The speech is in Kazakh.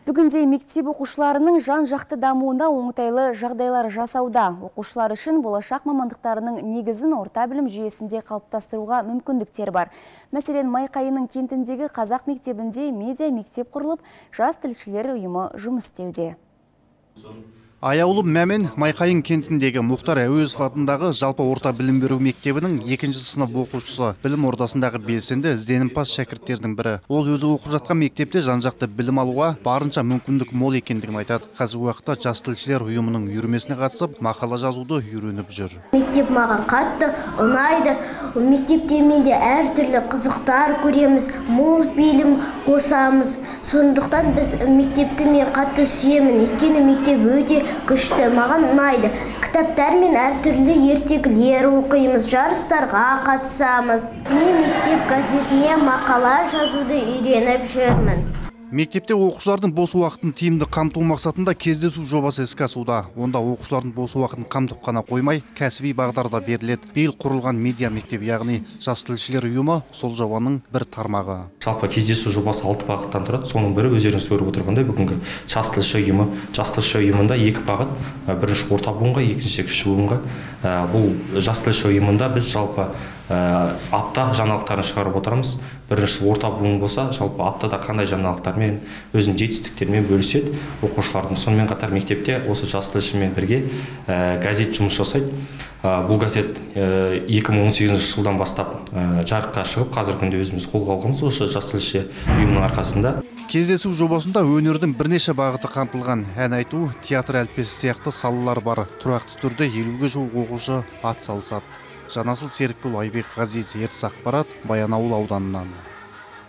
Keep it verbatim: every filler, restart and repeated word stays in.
Бүгінде мектеп оқушыларының жан-жақты дамуында оңтайлы жағдайлар жасауда. Оқушылар үшін болашақ мамандықтарының негізін орта білім жүйесінде қалыптастыруға мүмкіндіктер бар. Мәселен, Майқайының кентіндегі қазақ мектебінде медиа мектеп құрылып, жас тілшілер ұйымы жұмыс істеуде. Аяулы Мәмен Майқайың кентіндегі Мұхтар Әуезов атындағы жалпы орта білім беру мектебінің екінші сынып оқушысы, білім ордасындағы белсенді ізденімпаз шәкірттердің бірі. Ол өзі оқып жатқан мектепте жан-жақты білім алуға барынша мүмкіндік мол екендігін айтады. Қазіргі уақытта жас тілшілер ұйымының үйірмесіне қатысып, мақала жазуды үйреніп жүр. Мектеп маған қатты ұнайды. Мектепте менде әртүрлі қызықтар көреміз, мол білім қосамыз. Сондықтан біз мектепті мен қатты сүйемін. Өйткені мектеп өте күшті, маған ұнайды. Кітаптар мен әртүрлі ертегілер оқимыз, жарыстарға қатысамыз. Мен мектеп газетіне мақала жазуды үйреніп жүрмін. Мектепте оқушылардың бос уақытын тиімді қамту мақсатында кездесу жобасы іске асуда. Онда оқушылардың бос уақытын қамтып қана қоймай, кәсіби бағдарда беріледі. Биыл құрылған медиа мектеп, яғни жас тілшілер ұйымы сол жобаның бір тармағы. Жалпы кездесу жобасы алты бағыттан тұрады. Соның бірі өздеріңіз көріп отырғандай бүгінгі жас тілші ұйымы. Жас тілші ұйымында екі бағыт, бірінші орта буынға, екінші кіші буынға. Бұл жас тілші ұйымында біз жалпы апта жаңалықтарын шығарып отырамыз. Бірінші орта буын болса, жалпы аптада қандай жаңалықтармен, өзінің жетістіктермен бөліседі оқушылардың. Сонымен қатар мектепте осы жас тілшімен бірге газет жұмыс жасайды. Бұл газет екі мың он сегізінші жылдан бастап жарыққа шығып, қазіргі күнде өзіміз қолға алғанбыз осы жас тілші ұйымның арқасында. Кездесу жобасында өнердің бірнеше бағыты қамтылған. Ән айту, театр әліппесі сияқты салалар бар. Тұрақты түрде елуге жуық оқушы ат салысады. Жанасыл Серікбол, Айбек Ғазиз, Ертіс ақпарат, Баянауыл ауданынан.